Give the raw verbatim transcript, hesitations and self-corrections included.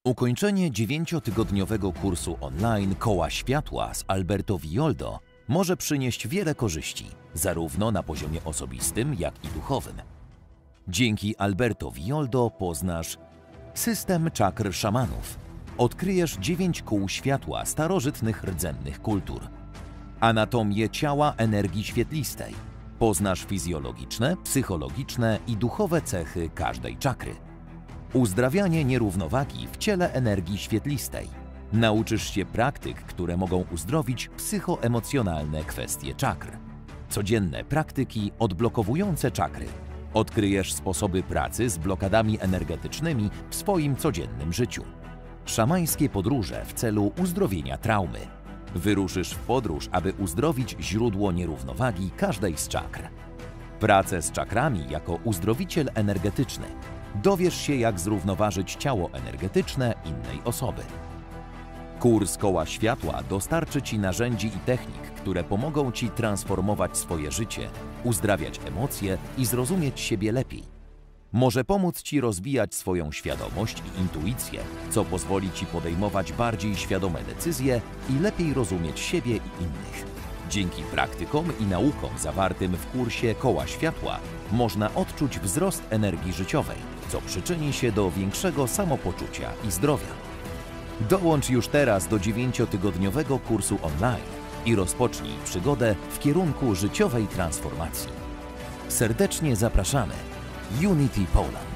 Ukończenie dziewięciotygodniowego kursu online Koła Światła z Alberto Villoldo może przynieść wiele korzyści, zarówno na poziomie osobistym, jak i duchowym. Dzięki Alberto Villoldo poznasz system czakr szamanów, odkryjesz dziewięć kół światła starożytnych rdzennych kultur, anatomię ciała energii świetlistej, poznasz fizjologiczne, psychologiczne i duchowe cechy każdej czakry, uzdrawianie nierównowagi w ciele energii świetlistej. Nauczysz się praktyk, które mogą uzdrowić psychoemocjonalne kwestie czakr. Codzienne praktyki odblokowujące czakry. Odkryjesz sposoby pracy z blokadami energetycznymi w swoim codziennym życiu. Szamańskie podróże w celu uzdrowienia traumy. Wyruszysz w podróż, aby uzdrowić źródło nierównowagi każdej z czakr. Pracę z czakrami jako uzdrowiciel energetyczny. Dowiesz się, jak zrównoważyć ciało energetyczne innej osoby. Kurs Koła Światła dostarczy Ci narzędzi i technik, które pomogą Ci transformować swoje życie, uzdrawiać emocje i zrozumieć siebie lepiej. Może pomóc Ci rozwijać swoją świadomość i intuicję, co pozwoli Ci podejmować bardziej świadome decyzje i lepiej rozumieć siebie i innych. Dzięki praktykom i naukom zawartym w kursie Koła Światła można odczuć wzrost energii życiowej, co przyczyni się do większego samopoczucia i zdrowia. Dołącz już teraz do dziewięciotygodniowego kursu online i rozpocznij przygodę w kierunku życiowej transformacji. Serdecznie zapraszamy. Unity Poland.